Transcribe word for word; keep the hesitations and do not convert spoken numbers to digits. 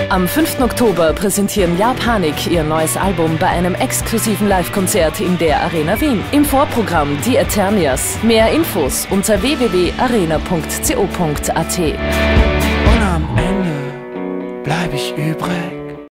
Am fünften Oktober präsentieren Japanik ihr neues Album bei einem exklusiven Live-Konzert in der Arena Wien. Im Vorprogramm die Eternias. Mehr Infos unter w w w punkt arena punkt co punkt a t. Und am Ende bleib ich übrig.